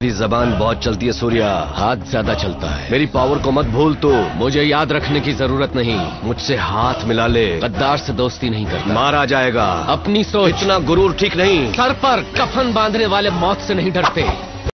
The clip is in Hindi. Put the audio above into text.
मेरी जबान बहुत चलती है सूर्या, हाथ ज्यादा चलता है। मेरी पावर को मत भूल तू। मुझे याद रखने की जरूरत नहीं, मुझसे हाथ मिला ले। गद्दार से दोस्ती नहीं करता, मारा जाएगा। अपनी सोच, इतना गुरूर ठीक नहीं। सर पर कफन बांधने वाले मौत से नहीं डरते।